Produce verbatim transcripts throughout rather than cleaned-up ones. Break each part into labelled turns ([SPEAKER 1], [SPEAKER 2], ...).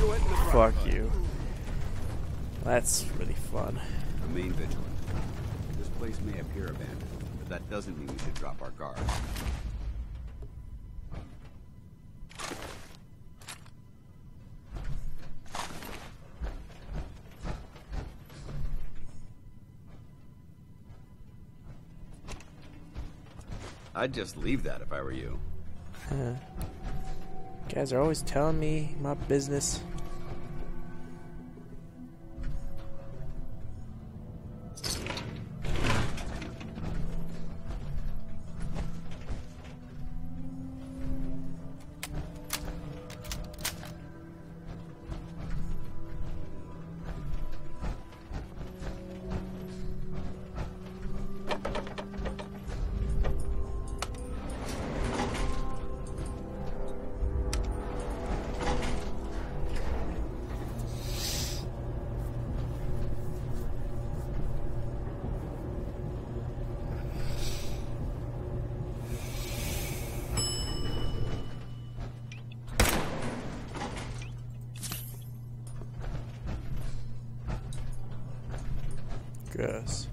[SPEAKER 1] Fuck you. That's really fun.
[SPEAKER 2] Remain vigilant. This place may appear abandoned, but that doesn't mean we should drop our guard. I'd just leave that if I were you.
[SPEAKER 1] Huh. Guys are always telling me my business. Gross.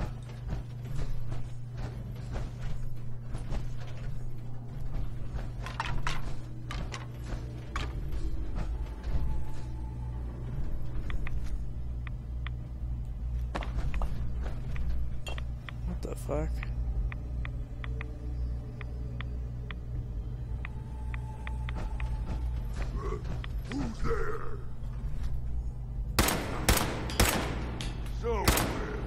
[SPEAKER 1] What the fuck?
[SPEAKER 3] Who's there? So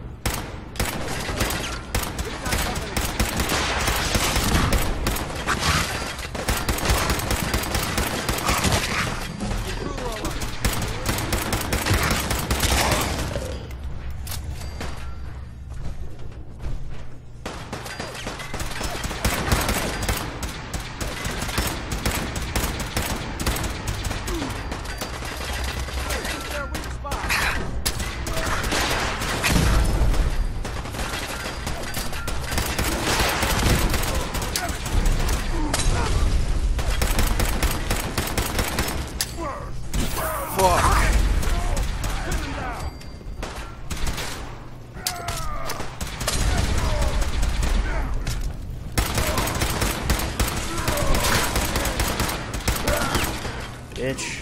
[SPEAKER 1] Bitch.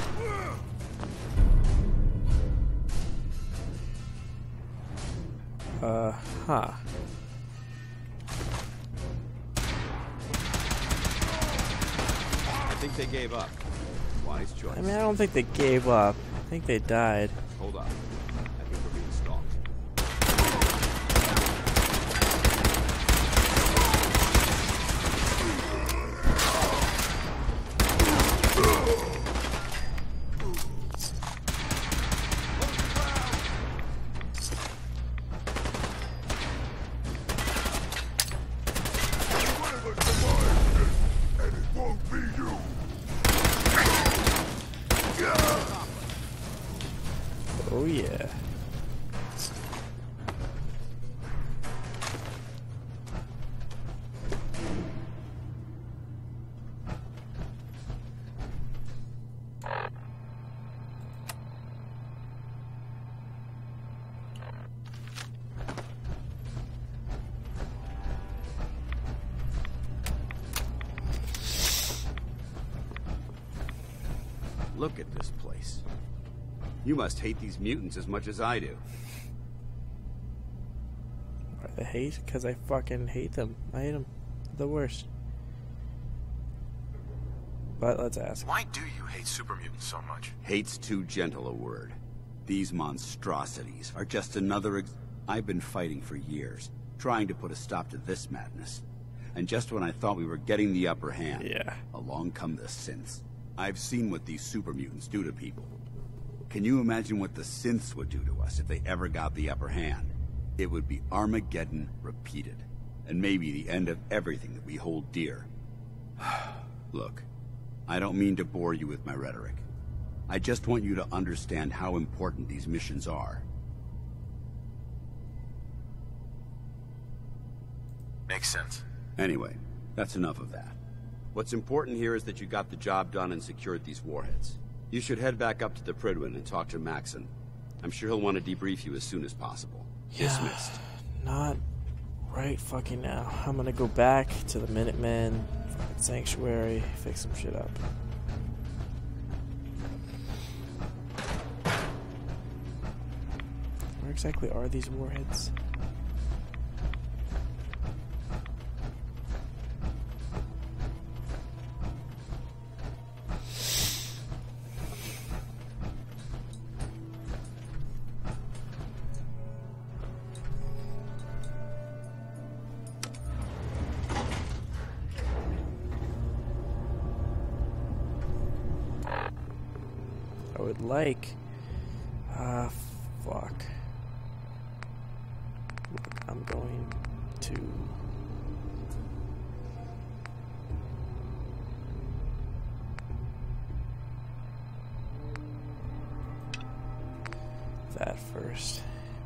[SPEAKER 1] Uh, huh.
[SPEAKER 2] I think they gave up. Wise choice.
[SPEAKER 1] I mean, I don't think they gave up. I think they died.
[SPEAKER 2] Hold up. I think we're being stalked.
[SPEAKER 1] Oh yeah.
[SPEAKER 2] Look at this place. You must hate these mutants as much as I do.
[SPEAKER 1] Why the hate? Because I fucking hate them. I hate them. The worst. But let's ask.
[SPEAKER 4] Why do you hate super mutants so much?
[SPEAKER 2] Hate's too gentle a word. These monstrosities are just another ex- I've been fighting for years, trying to put a stop to this madness. And just when I thought we were getting the upper hand,
[SPEAKER 1] Yeah.
[SPEAKER 2] along come the synths. I've seen what these super mutants do to people. Can you imagine what the synths would do to us if they ever got the upper hand? It would be Armageddon repeated, and maybe the end of everything that we hold dear. Look, I don't mean to bore you with my rhetoric. I just want you to understand how important these missions are.
[SPEAKER 4] Makes sense.
[SPEAKER 2] Anyway, that's enough of that. What's important here is that you got the job done and secured these warheads. You should head back up to the Prydwen and talk to Maxon. I'm sure he'll want to debrief you as soon as possible.
[SPEAKER 1] Yeah,
[SPEAKER 2] Dismissed.
[SPEAKER 1] Not right fucking now. I'm gonna go back to the Minutemen, fucking Sanctuary, fix some shit up. Where exactly are these warheads? I would like... Ah, fuck. Look, I'm going to... that first.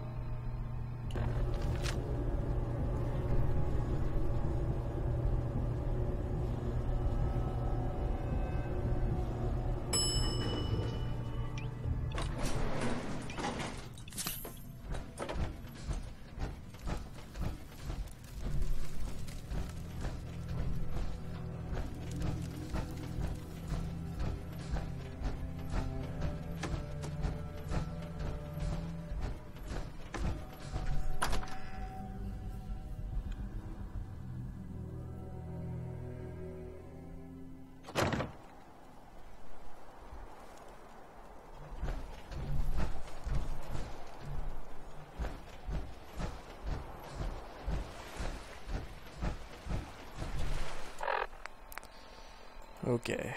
[SPEAKER 1] Okay.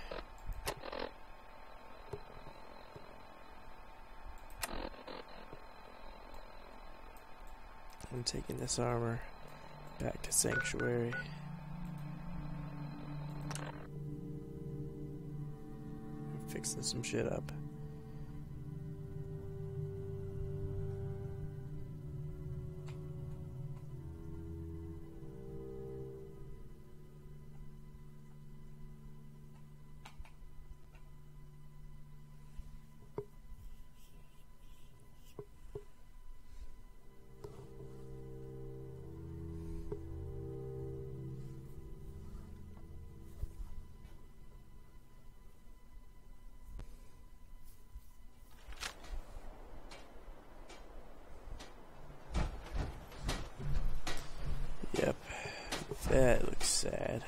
[SPEAKER 1] I'm taking this armor back to Sanctuary. I'm fixing some shit up. Yep, that looks sad.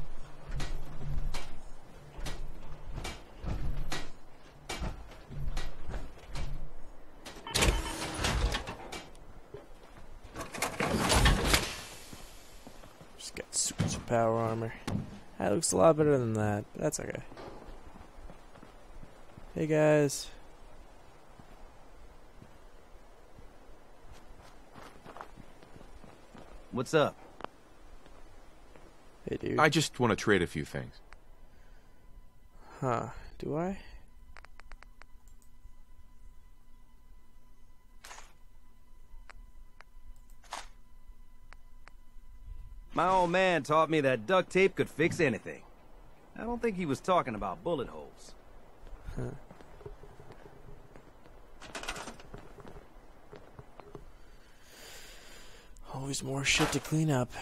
[SPEAKER 1] Just got super power armor. That looks a lot better than that, but that's okay. Hey guys.
[SPEAKER 5] What's up?
[SPEAKER 1] Hey dude.
[SPEAKER 6] I just want to trade a few things.
[SPEAKER 1] Huh, do I?
[SPEAKER 5] My old man taught me that duct tape could fix anything. I don't think he was talking about bullet holes.
[SPEAKER 1] Huh. Always more shit to clean up.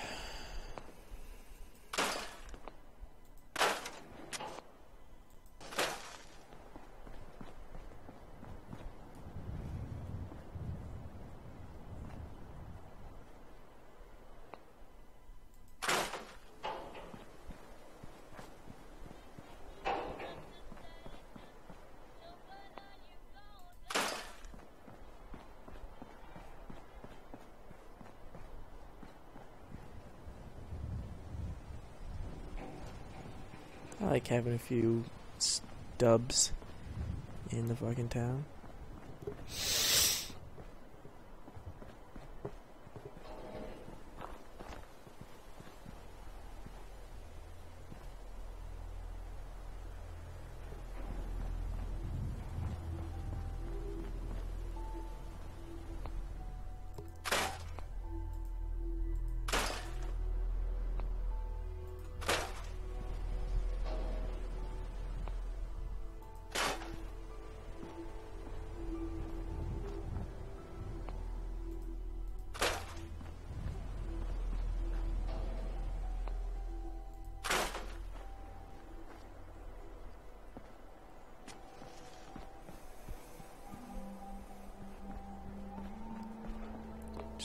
[SPEAKER 1] I like having a few stubs in the fucking town.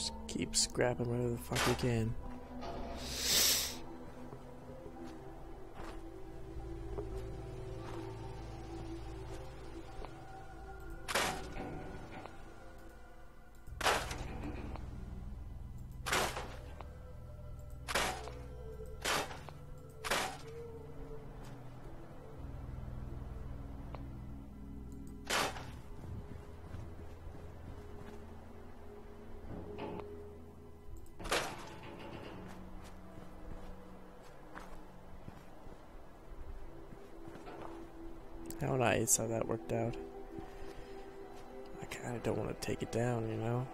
[SPEAKER 1] Just keep scrapping whatever the fuck we can. How nice how that worked out. I kinda don't want to take it down, you know?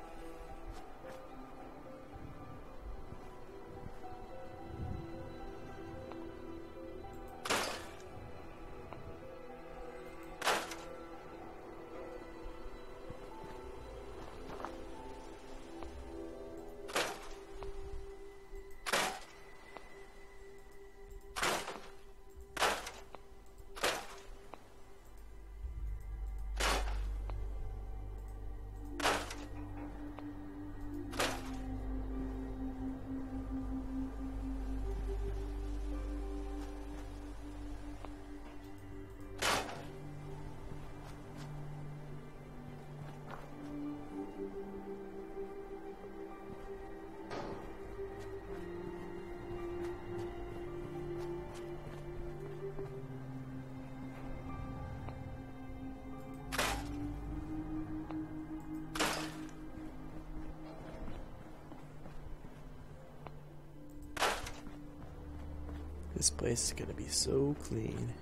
[SPEAKER 1] This place is gonna be so clean.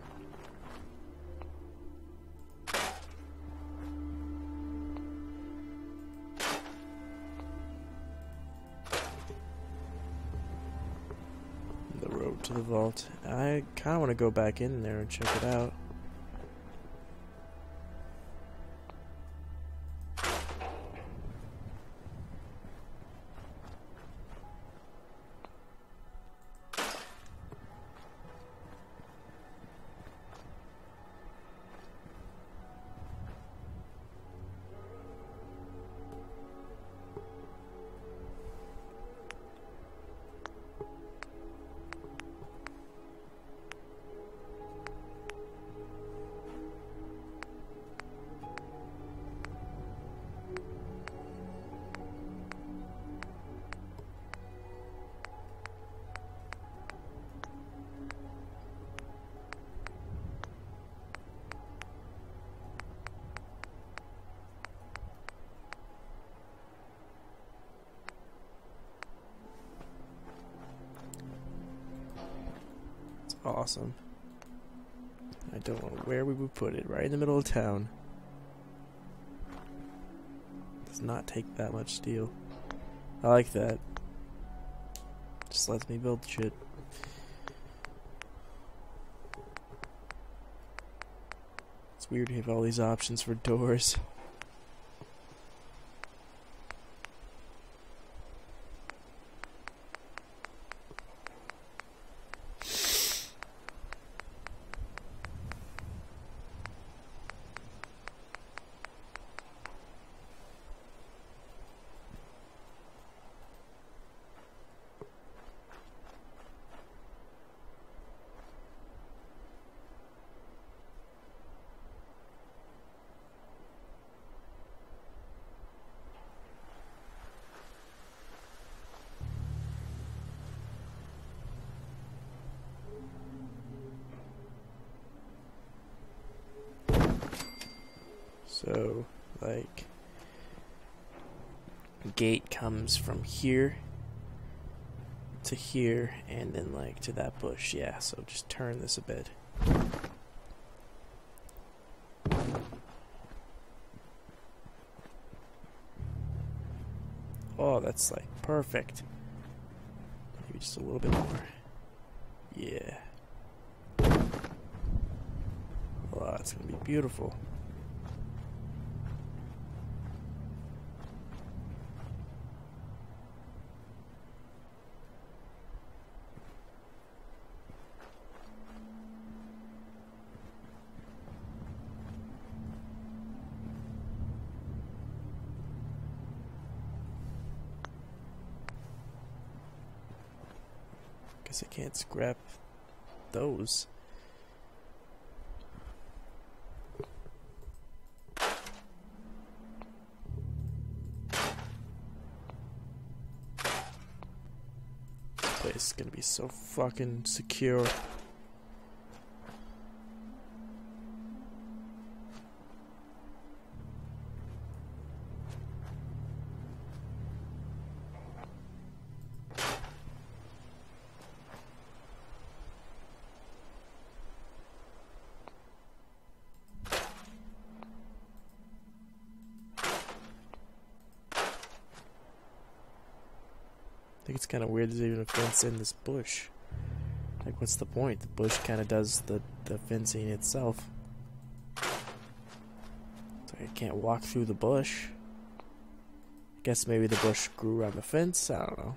[SPEAKER 1] The road to the vault. I kind of want to go back in there and check it out. Awesome. I don't know where we would put it. Right in the middle of town. Does not take that much steel. I like that. Just lets me build shit. It's weird to have all these options for doors. So, like, gate comes from here to here, and then, like, to that bush. Yeah, so just turn this a bit. Oh, that's, like, perfect. Maybe just a little bit more. Yeah. Wow, it's gonna be beautiful. Guess I can't scrap those. This place is gonna be so fucking secure. I think it's kind of weird there's even a fence in this bush. Like, what's the point? The bush kind of does the, the fencing itself. So I can't walk through the bush. I guess maybe the bush grew around the fence? I don't know.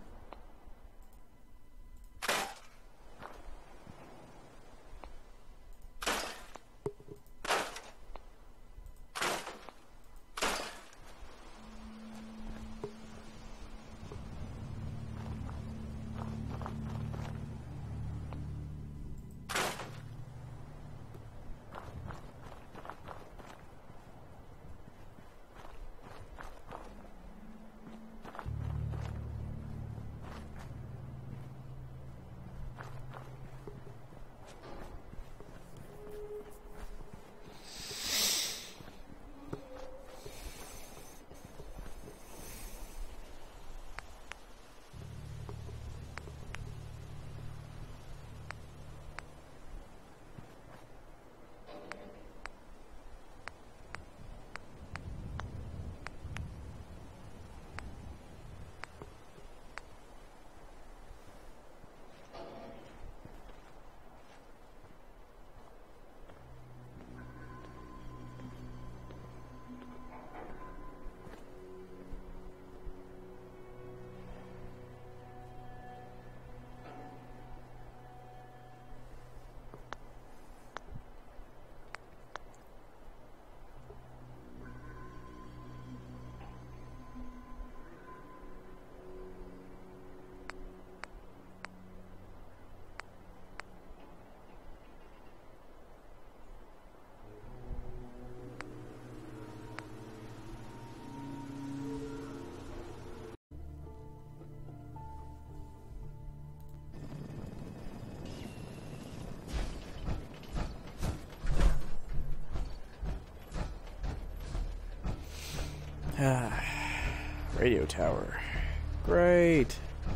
[SPEAKER 1] Ah, radio tower. Great.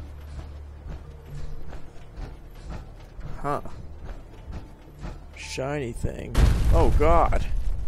[SPEAKER 1] Huh. Shiny thing. Oh god.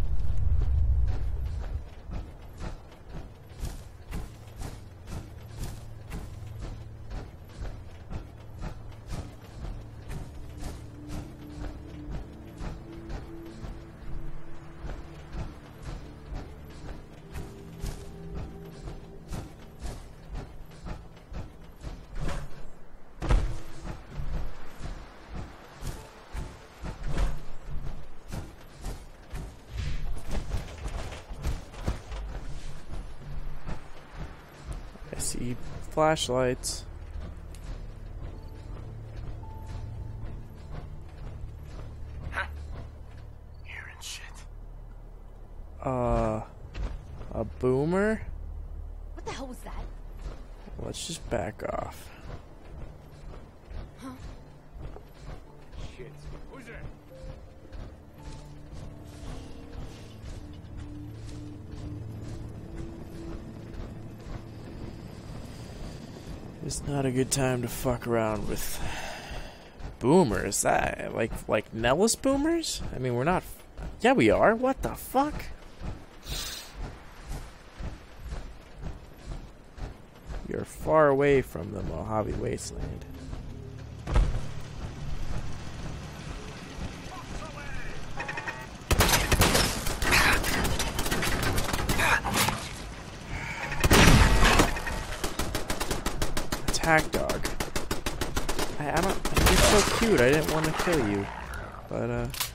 [SPEAKER 1] I see flashlights.
[SPEAKER 4] Huh. Hearing shit.
[SPEAKER 1] Uh, a boomer?
[SPEAKER 6] What the hell was that?
[SPEAKER 1] Let's just back off.
[SPEAKER 6] Huh?
[SPEAKER 4] Shit. Who's there?
[SPEAKER 1] It's not a good time to fuck around with boomers. That like like Nellis boomers? I mean, we're not. Yeah, we are. What the fuck? You're far away from the Mojave Wasteland. Attack dog. I, I don't. You're so cute. I didn't want to kill you, but uh.